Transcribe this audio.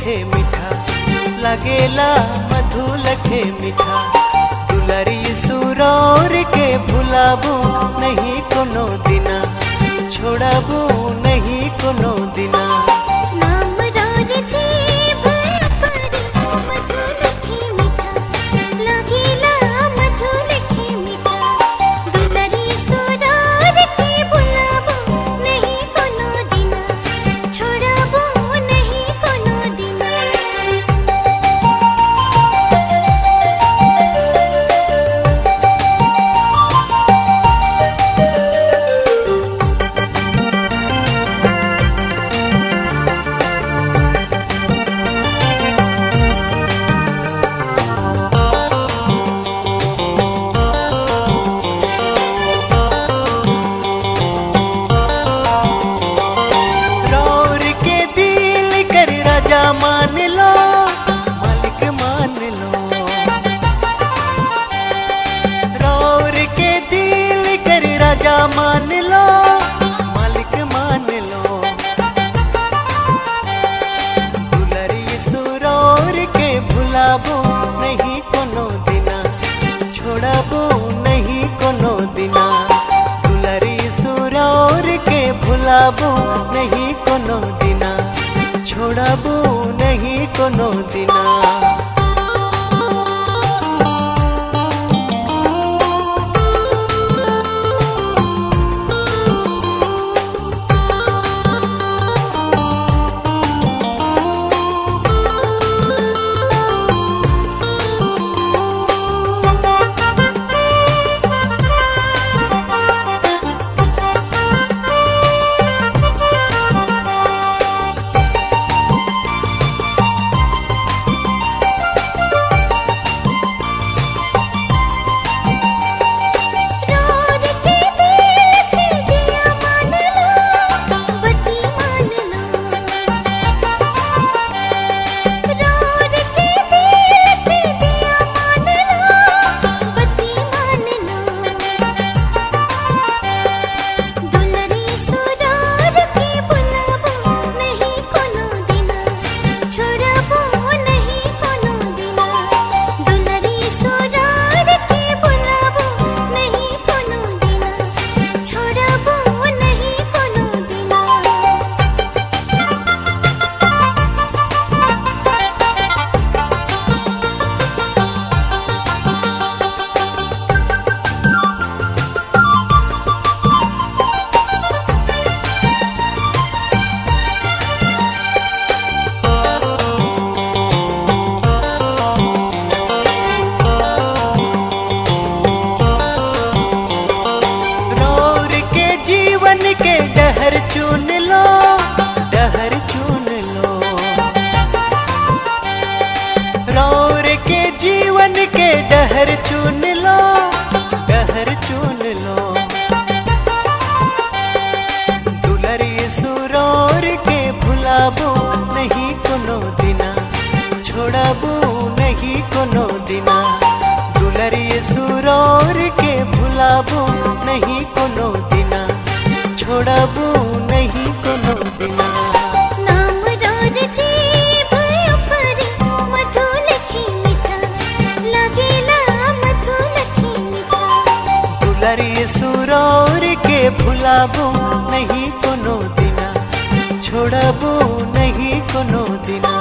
लखे मीठा लगेला मधु लखे मीठा। दुलारी सुरौर के भुलाबू नहीं कोनो दिना, छोड़ाबू नहीं कोनो दिना। मान लो मालिक मान लो, रौर के दिल कर राजा मान लो मालिक मान लो। दुलारी सुरौर के भुलाबो नहीं कोनो दिना, छोड़ाबो नहीं कोनो दिना। दुलारी सुरौर के भुलाबो नहीं कोनो दिना, छोड़ाबू नहीं कोनो दिना। डहर चुन लो, डहर चुन लो, रौर के जीवन के डहर चुन लो, डहर चुन लो। दुलारी सुरौर के भुलाबो नहीं कोनो दिना, छोड़ाबू नहीं कोनो दिना। दुलारी सुरौर के भुलाबो नहीं कोनो दिना, छोड़ाबू नहीं कोनो दिना। नाम रौर जीभ ऊपर मधु लखे मीठा लगेला मधु लखे मीठा। दुलारी सुरौर के भुलाबू नहीं कोनो दिना, छोड़ाबू नहीं कोनो दिना।